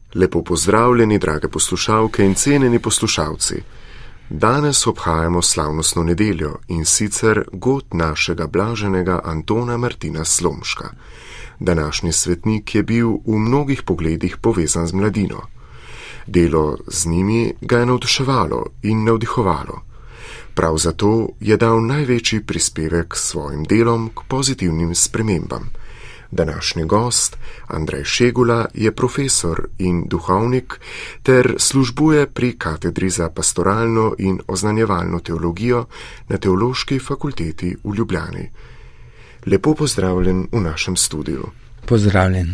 Lepo pozdravljeni, drage poslušalke in cenjeni poslušalci. Danes obhajamo slavnostno nedeljo in sicer god našega blaženega Antona Martina Slomška. Današnji svetnik je bil v mnogih pogledih povezan z mladino. Delo z njimi ga je navduševalo in navdihovalo. Prav zato je dal največji prispevek s svojim delom k pozitivnim spremembam. Današnji gost, Andrej Šegula, je profesor in duhovnik ter službuje pri katedri za pastoralno in oznanjevalno teologijo na Teološki fakulteti v Ljubljani. Lepo pozdravljen v našem studiu. Pozdravljen.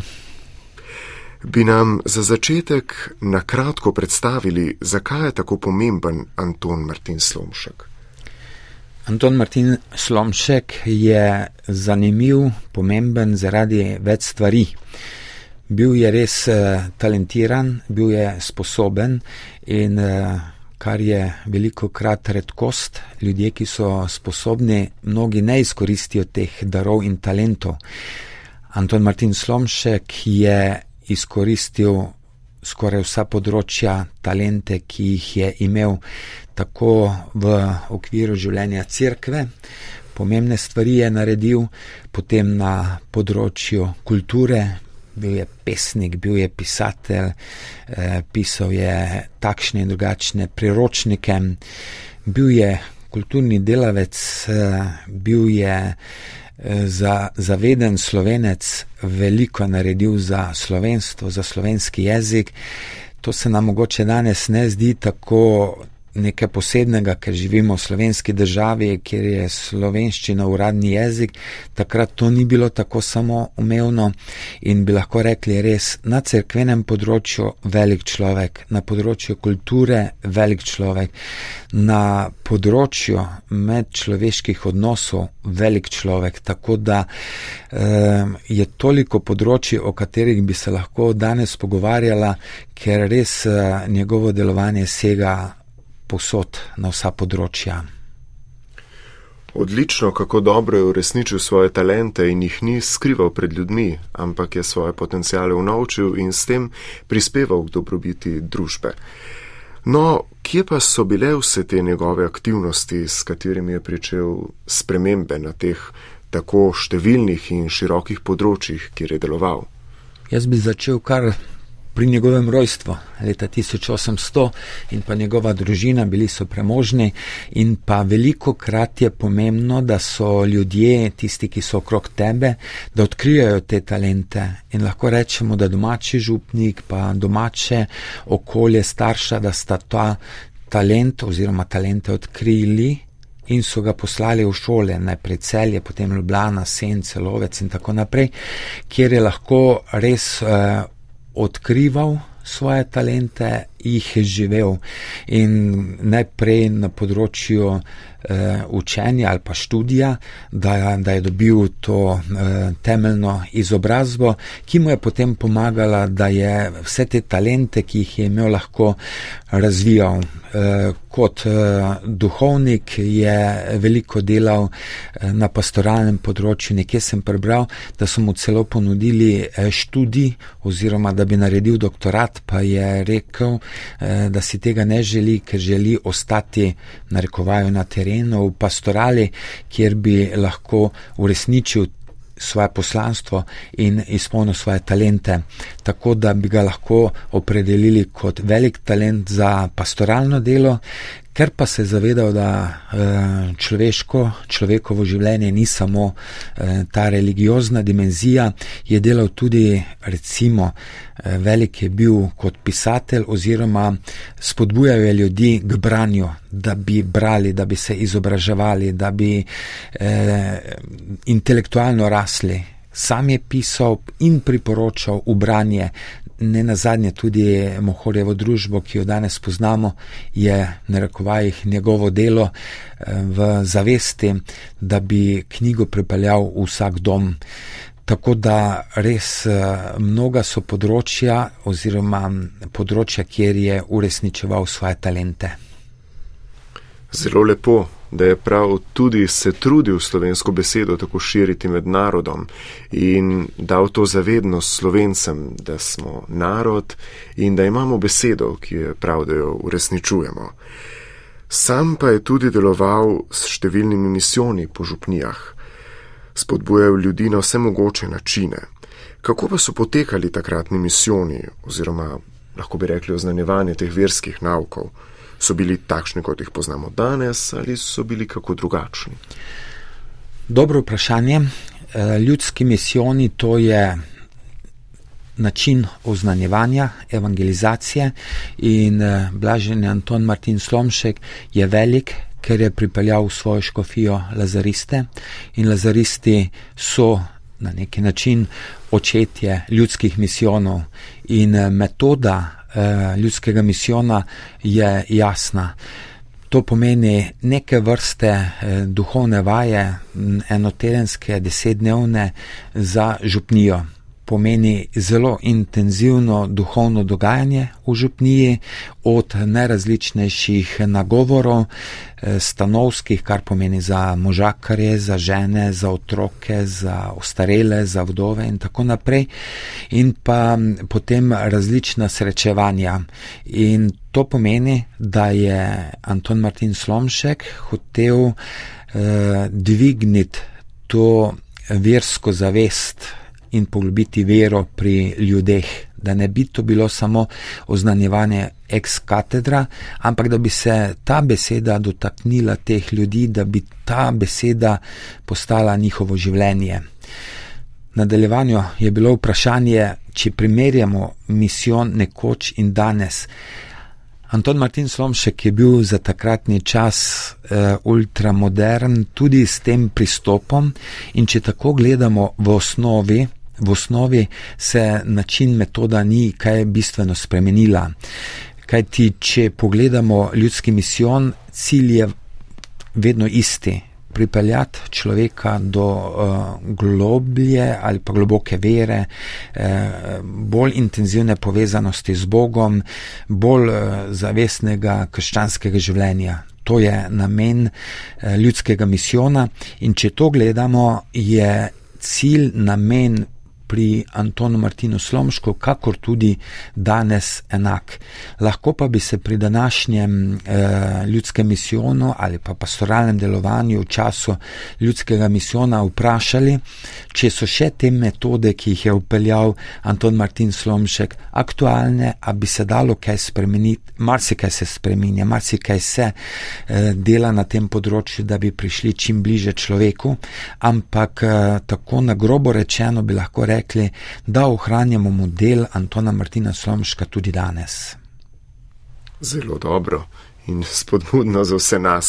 Bi nam za začetek na kratko predstavili, zakaj je tako pomemben Anton Martin Slomšek? Anton Martin Slomšek je zanimiv, pomemben zaradi več stvari. Bil je res talentiran, bil je sposoben in kar je velikokrat redkost, ljudje, ki so sposobni, mnogi ne izkoristijo teh darov in talentov. Anton Martin Slomšek je izkoristil skoraj vsa področja, talente, ki jih je imel tako v okviru življenja cerkve, pomembne stvari je naredil, potem na področju kulture, bil je pesnik, bil je pisatelj, pisal je takšne in drugačne priročnike, bil je kulturni delavec, bil je zaveden Slovenec, veliko naredil za slovenstvo, za slovenski jezik. To se nam mogoče danes ne zdi tako nekaj posebnega, ker živimo v slovenski državi, kjer je slovenščina uradni jezik. Takrat to ni bilo tako samoumevno in bi lahko rekli res na cerkvenem področju velik človek, na področju kulture velik človek, na področju medčloveških odnosov velik človek, tako da je toliko področji, o katerih bi se lahko danes pogovarjala, ker res njegovo delovanje sega povsod na vsa področja. Odlično, kako dobro je uresničil svoje talente in jih ni skrival pred ljudmi, ampak je svoje potenciale unovčil in s tem prispeval k dobrobiti družbe. No, kje pa so bile vse te njegove aktivnosti, s katerimi je pričel spremembe na teh tako številnih in širokih področjih, kjer je deloval? Jaz bi začel kar pri njegovem rojstvu, leta 1800, in pa njegova družina, bili so premožni in pa velikokrat je pomembno, da so ljudje, tisti, ki so okrog tebe, da odkrijajo te talente in lahko rečemo, da domači župnik pa domače okolje starša, da sta ta talent oziroma talente odkrili in so ga poslali v šole, najprej Celje, potem Ljubljana, Sence, Lovec in tako naprej, kjer je lahko res odkrival svoje talente, jih je živel in najprej na področju učenja ali pa študija, da je dobil to temeljno izobrazbo, ki mu je potem pomagala, da je vse te talente, ki jih je imel, lahko razvijal. Kot duhovnik je veliko delal na pastoralnem področju. Nekje sem prebral, da so mu celo ponudili študij oziroma da bi naredil doktorat, pa je rekel, da si tega ne želi, ker želi ostati, narekovajo, na terenu v pastorali, kjer bi lahko uresničil svoje poslanstvo in izpolnil svoje talente, tako da bi ga lahko opredelili kot velik talent za pastoralno delo, ker pa se je zavedal, da človekovo življenje ni samo ta religiozna dimenzija, je delal tudi, recimo, velik je bil kot pisatelj oziroma spodbujajo ljudi k branju, da bi brali, da bi se izobraževali, da bi intelektualno rasli. Sam je pisal in priporočal v branje, ne nazadnje tudi Mohorjevo družbo, ki jo danes poznamo, je narekovajih njegovo delo v zavesti, da bi knjigo pripeljal v vsak dom. Tako da res mnoga so področja oziroma področja, kjer je uresničeval svoje talente. Zelo lepo. da je prav tudi se trudil slovensko besedo tako širiti med narodom in dal to zavednost Slovencem, da smo narod in da imamo besedo, ki je prav, da jo uresničujemo. Sam pa je tudi deloval s številnimi misijoni po župnijah, spodbujal ljudi na vse mogoče načine. Kako pa so potekali takratni misijoni oziroma, lahko bi rekli, oznanjevanje teh verskih naukov? So bili takšni, kot jih poznamo danes, ali so bili kako drugačni? Dobro vprašanje. Ljudski misijoni, to je način oznanjevanja, evangelizacije in blaženi Anton Martin Slomšek je velik, ker je pripeljal v svojo škofijo lazariste in lazaristi so na neki način očetje ljudskih misijonov in metoda ljudskega misijona je jasna. To pomeni neke vrste duhovne vaje, enotedenske, 10-dnevne za župnijo. Pomeni zelo intenzivno duhovno dogajanje v župniji, od najrazličnejših nagovorov, stanovskih, kar pomeni za možakarje, za žene, za otroke, za ostarele, za vdove in tako naprej, in pa potem različna srečevanja. In to pomeni, da je Anton Martin Slomšek hotel dvigniti to versko zavest in poglobiti vero pri ljudeh, da ne bi to bilo samo oznanjevanje ex katedra, ampak da bi se ta beseda dotaknila teh ljudi, da bi ta beseda postala njihovo življenje. V nadaljevanju je bilo vprašanje, če primerjamo misijon nekoč in danes. Anton Martin Slomšek je bil za takratni čas ultramodern tudi s tem pristopom in če tako gledamo v osnovi se način, metoda ni kaj bistveno spremenila. Kajti, če pogledamo ljudski misijon, cilj je vedno isti. Pripeljati človeka do globlje ali pa globoke vere, bolj intenzivne povezanosti z Bogom, bolj zavestnega krščanskega življenja. To je namen ljudskega misijona in če to gledamo, je cilj, namen pri Antonu Martinu Slomšku, kakor tudi danes enak. Lahko pa bi se pri današnjem ljudskem misijonu ali pa pastoralnem delovanju v času ljudskega misijona vprašali, če so še te metode, ki jih je upeljal Anton Martin Slomšek, aktualne, a bi se dalo kaj spremeniti. Marsikaj se spreminja, marsikaj se dela na tem področju, da bi prišli čim bliže človeku, ampak tako na grobo rečeno bi lahko rekli, da ohranjamo model Antona Martina Slomška tudi danes. Zelo dobro in spodbudno za vse nas.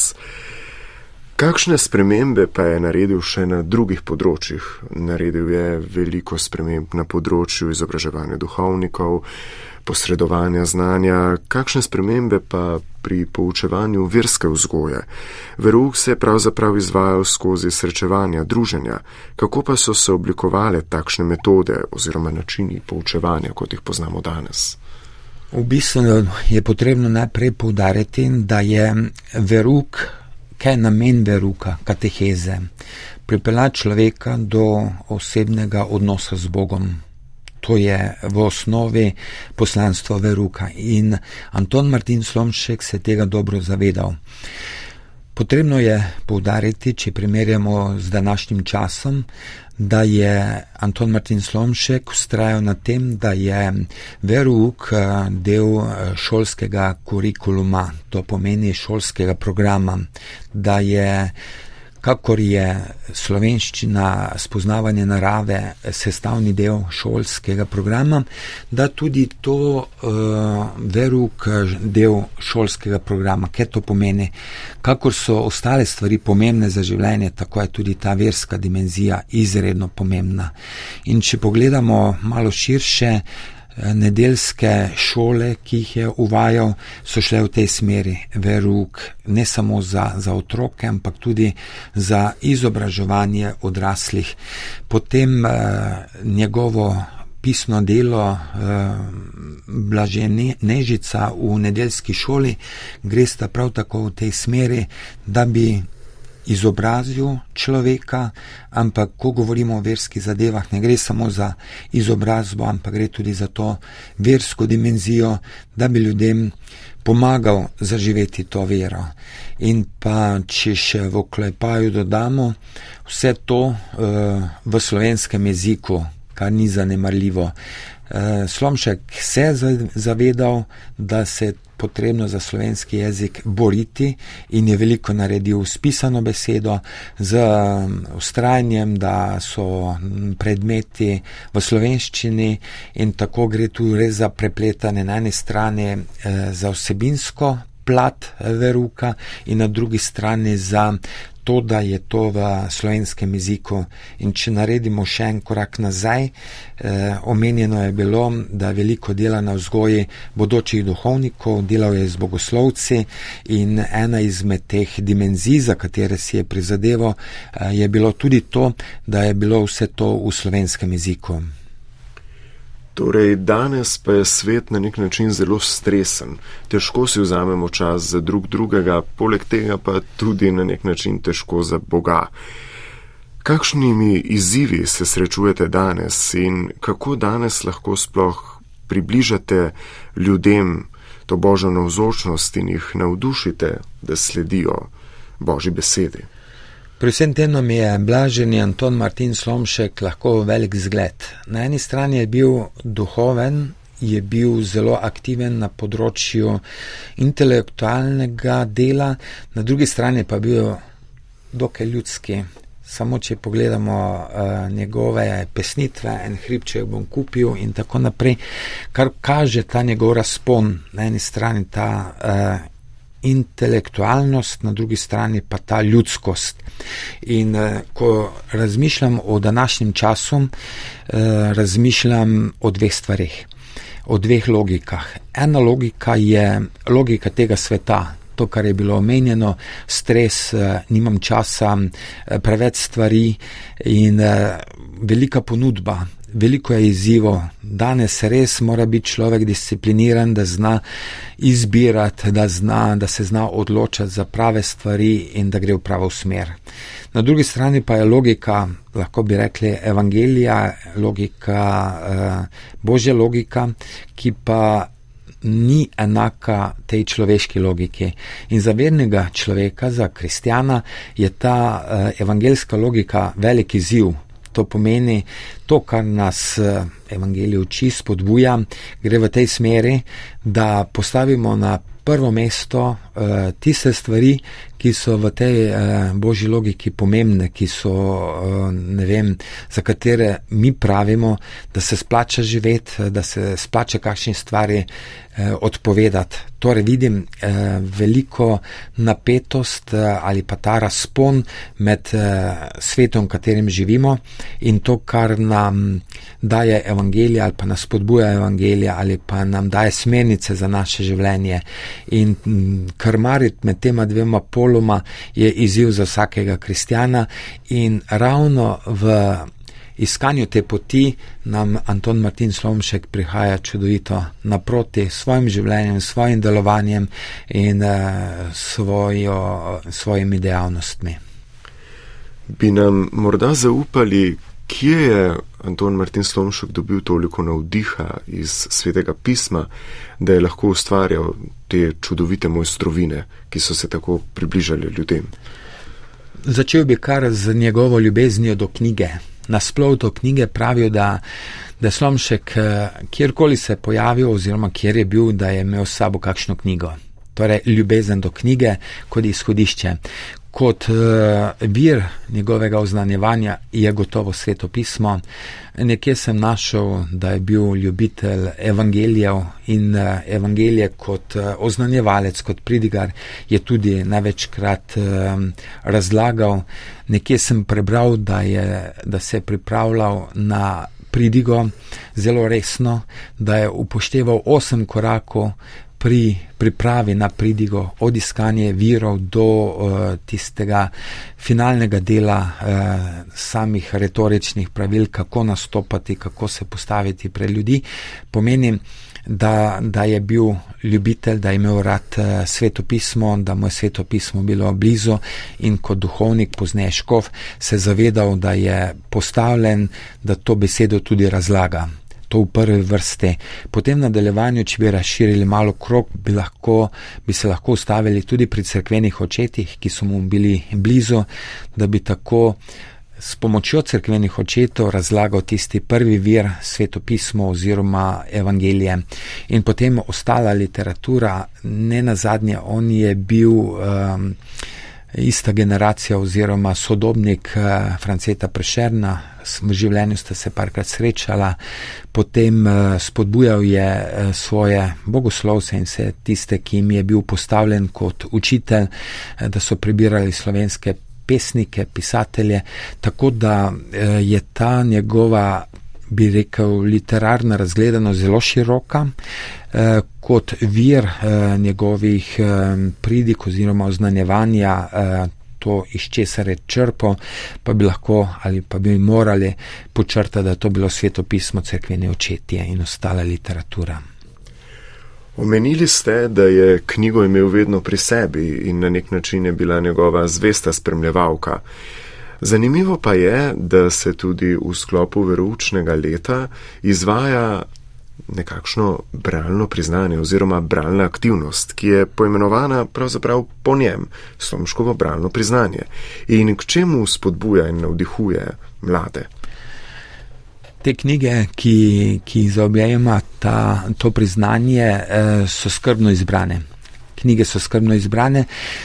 Kakšne spremembe pa je naredil še na drugih področjih? Naredil je veliko sprememb na področju izobraževanja duhovnikov, posredovanja znanja. Kakšne spremembe pa pri poučevanju verske vzgoje? Verouk se je pravzaprav izvajal skozi srečevanja, druženja. Kako pa so se oblikovale takšne metode oziroma načini poučevanja, kot jih poznamo danes? V bistvu je potrebno najprej poudariti, da je Verouk, kaj je namen Verouka, kateheze, pripeljati človeka do osebnega odnosa z Bogom. To je v osnovi poslanstvo Verouka in Anton Martin Slomšek se tega dobro zavedal. Potrebno je poudariti, če primerjamo z današnjim časom, da je Anton Martin Slomšek vztrajal na tem, da je Verouk del šolskega kurikuluma, to pomeni šolskega programa, da je, kakor je slovenščina, spoznavanje narave sestavni del šolskega programa, da tudi to Verouk del šolskega programa. Kaj to pomeni? Kakor so ostale stvari pomembne za življenje, tako je tudi ta verska dimenzija izredno pomembna. In če pogledamo malo širše, nedeljske šole, ki jih je uvajal, so šle v tej smeri. Verouk ne samo za otroke, ampak tudi za izobraževanje odraslih. Potem njegovo pisno delo Blaže Nežica v nedeljski šoli, gresta prav tako v tej smeri, da bi izobrazil človeka, ampak ko govorimo o verskih zadevah, ne gre samo za izobrazbo, ampak gre tudi za to versko dimenzijo, da bi ljudem pomagal zaživeti to vero. In pa, če še v oklepaju dodamo, vse to v slovenskem jeziku, kar ni zanemarljivo. Slomšek se je zavedal, da se je potrebno za slovenski jezik boriti in je veliko naredil s pisano besedo, z vztrajanjem, da so predmeti v slovenščini, in tako gre tu res za prepletanje na eni strani za vsebinsko plat veruka in na drugi strani za to, da je to v slovenskem jeziku. In če naredimo še en korak nazaj, omenjeno je bilo, da veliko dela na vzgoji bodočih duhovnikov, delal je z bogoslovci in ena izmed teh dimenzij, za katere si je prizadeval, je bilo tudi to, da je bilo vse to v slovenskem jeziku. Torej, danes pa je svet na nek način zelo stresen. Težko si vzamemo čas za drugega, poleg tega pa tudi na nek način težko za Boga. Kakšnimi izzivi se srečujete danes in kako danes lahko sploh približate ljudem to Božjo navzočnost in jih navdušite, da sledijo Božji besedi? Pri vsem tem nam je blaženi Anton Martin Slomšek lahko velik zgled. Na eni strani je bil duhoven, je bil zelo aktiven na področju intelektualnega dela, na drugi strani pa bil dokaj ljudski. Samo če pogledamo njegove pesnitve, En hribček bom kupil in tako naprej, kar kaže ta njegov razpon. Na eni strani ta intelektualnost, na drugi strani pa ta ljudskost. In ko razmišljam o današnjem času, razmišljam o dveh stvarih, o dveh logikah. Ena logika je logika tega sveta, to, kar je bilo omenjeno, stres, nimam časa, preveč stvari in velika ponudba. Veliko je izzivov. Danes res mora biti človek discipliniran, da zna izbirati, da se zna odločati za prave stvari in da gre v pravo smer. Na drugi strani pa je logika, lahko bi rekli evangelija, Božja logika, ki pa ni enaka tej človeški logiki. In za vernega človeka, za kristjana, je ta evangeljska logika velik izziv. To pomeni, to, kar nas evangelij uči, spodbuja, gre v tej smeri, da postavimo na prvo mesto tiste stvari, ki so v tej Božji logiki pomembne, ki so, za katere mi pravimo, da se splača živeti, da se splača kakšne stvari odpovedati. Torej vidim veliko napetost ali pa ta razpon med svetom, v katerem živimo, in to, kar nam daje evangelija ali pa nas spodbuja evangelija ali pa nam daje smernice za naše življenje. In krmariti med tema dvema poloma je izziv za vsakega kristjana in ravno v iskanju te poti nam Anton Martin Slomšek prihaja čudovito naproti svojim življenjem, svojim delovanjem in svojimi dejavnostmi. Bi nam morda zaupali, kje je Anton Martin Slomšek dobil toliko navdiha iz Svetega pisma, da je lahko ustvarjal te čudovite mojstrovine, ki so se tako približali ljudem? Začel bi kar z njegovo ljubeznijo do knjige. Nasploh do knjige pravijo, da Slomšek kjerkoli se je pojavil oziroma kjer je bil, da je imel s sabo kakšno knjigo. Torej ljubezen do knjige kot izhodišče. Kot vir njegovega oznanjevanja je gotovo Sveto pismo. Nekje sem našel, da je bil ljubitelj evangelijev in evangelije kot oznanjevalec, kot pridigar je tudi največkrat razlagal. Nekje sem prebral, da se je pripravljal na pridigo zelo resno, da je upošteval 8 korakov pri pripravi na pridigo, od iskanja virov do tistega finalnega dela samih retoričnih pravil, kako nastopati, kako se postaviti pred ljudi, pomeni, da je bil ljubitelj, da je imel rad Sveto pismo, da mu je Sveto pismo bilo blizu in kot duhovnik, pozneje škof, se zavedal, da je postavljen, da to besedo tudi razlaga. To v prvi vrsti. Potem v nadaljevanju, če bi razširili malo krog, bi se lahko ustavili tudi pri cerkvenih očetih, ki so mu bili blizu, da bi tako s pomočjo cerkvenih očetov razlagal tisti prvi vir, Sveto pismo oziroma evangelije. In potem ostala literatura, ne nazadnje, on je bil ista generacija oziroma sodobnik Franceta Prešerna, v življenju sta se parkrat srečala, potem spodbujal je svoje bogoslovce in vse tiste, ki jim je bil postavljen kot učitelj, da so prebirali slovenske pesnike, pisatelje, tako da je ta njegova, bi rekel, literarna razgledanost zelo široka, kot vir njegovih pridig oziroma oznanjevanja, to iz česar je črpal, pa bi lahko ali pa bi morali počrtati, da to bilo Sveto pismo, cerkveni očetje in ostala literatura. Omenili ste, da je knjigo imel vedno pri sebi in na nek način je bila njegova zvesta spremljevalka. Zanimivo pa je, da se tudi v sklopu veroučnega leta izvaja nekakšno bralno priznanje oziroma bralna aktivnost, ki je poimenovana pravzaprav po njem, Slomškovo bralno priznanje. In k čemu spodbuja in navdihuje mlade? Te knjige, ki zaobjema to priznanje, so skrbno izbrane. Knjige so skrbno izbrane,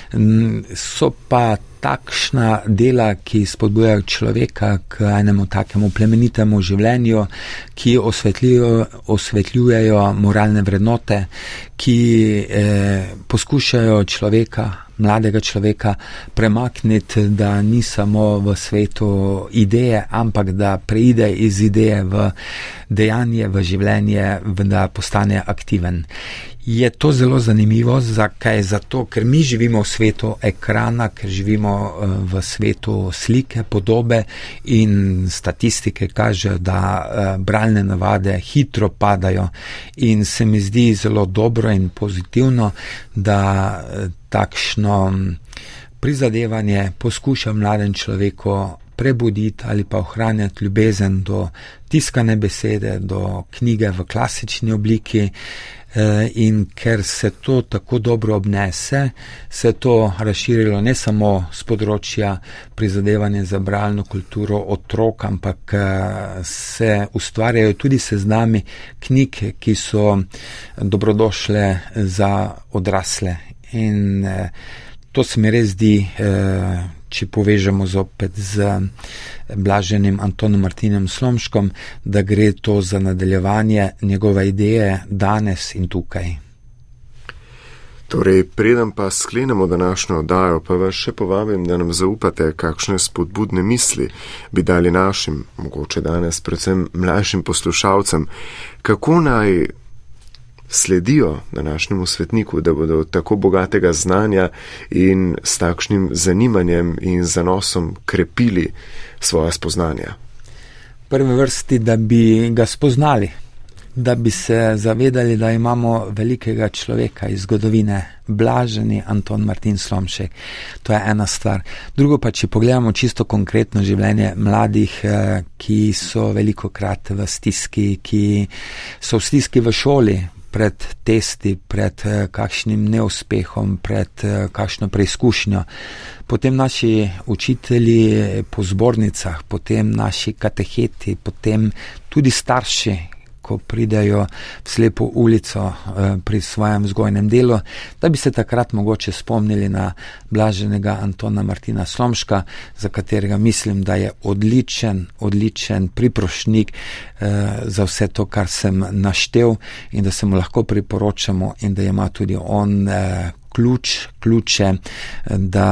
so pa takšna dela, ki spodbujajo človeka k enemu takemu plemenitemu življenju, ki osvetljujejo moralne vrednote, ki poskušajo človeka, mladega človeka premakniti, da ni samo v svetu ideje, ampak da preide iz ideje v dejanje, v življenje, da postane aktiven. Je to zelo zanimivo, zakaj? Zato, ker mi živimo v svetu ekrana, ker živimo v svetu slike, podobe in statistike kažejo, da bralne navade hitro padajo in se mi zdi zelo dobro in pozitivno, da takšno prizadevanje poskuša mladem človeku prebuditi ali pa ohranjati ljubezen do tiskane besede, do knjige v klasični obliki. In ker se to tako dobro obnese, se je to razširilo ne samo z področja prizadevanja za bralno kulturo otrok, ampak se ustvarjajo tudi seznami knjig, ki so dobrodošle za odrasle. In to se mi res zdi, če povežemo zopet z blaženim Antonom Martinom Slomškom, da gre to za nadaljevanje njegove ideje danes in tukaj. Torej, preden pa sklenemo današnjo oddajo, pa vas še povabim, da nam zaupate, kakšne spodbudne misli bi dali našim, mogoče danes predvsem mlajšim poslušalcem, kako naj sledijo današnjemu svetniku, da bodo tako bogatega znanja in s takšnim zanimanjem in zanosom krepili svoja spoznanja. V prvi vrsti, da bi ga spoznali, da bi se zavedali, da imamo velikega človeka iz zgodovine, blaženi Anton Martin Slomšek. To je ena stvar. Drugo pa, če pogledamo čisto konkretno življenje mladih, ki so velikokrat v stiski, ki so v stiski v šoli, pred testi, pred kakšnim neuspehom, pred kakšno preizkušnjo. Potem naši učitelji po zbornicah, potem naši kateheti, potem tudi starši, ko pridejo v slepo ulico pri svojem vzgojnem delu, da bi se takrat mogoče spomnili na blaženega Antona Martina Slomška, za katerega mislim, da je odličen priprošnik za vse to, kar sem naštel in da se mu lahko priporočamo in da ima tudi on ključe, da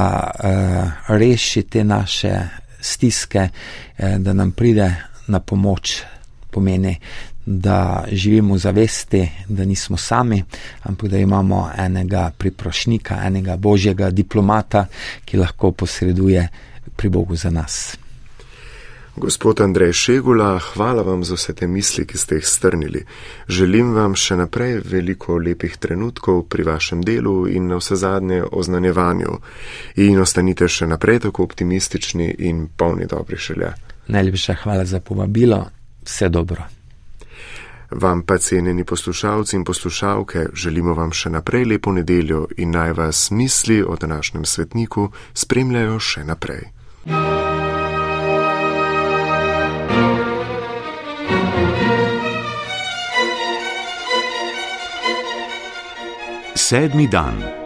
reši te naše stiske, da nam pride na pomoč. Pomeni, da živimo v zavesti, da nismo sami, ampak da imamo enega priprošnika, enega božjega diplomata, ki lahko posreduje pri Bogu za nas. Gospod Andrej Šegula, hvala vam za vse te misli, ki ste jih strnili. Želim vam še naprej veliko lepih trenutkov pri vašem delu in na vse zadnje oznanjevanju. In ostanite še naprej tako optimistični in polni dobrih želja. Najlepša hvala za povabilo. Vse dobro. Vam pa, cenjeni poslušalci in poslušalke, želimo vam še naprej lepo nedeljo in naj vas misli o današnjem svetniku spremljajo še naprej. Sedmi dan.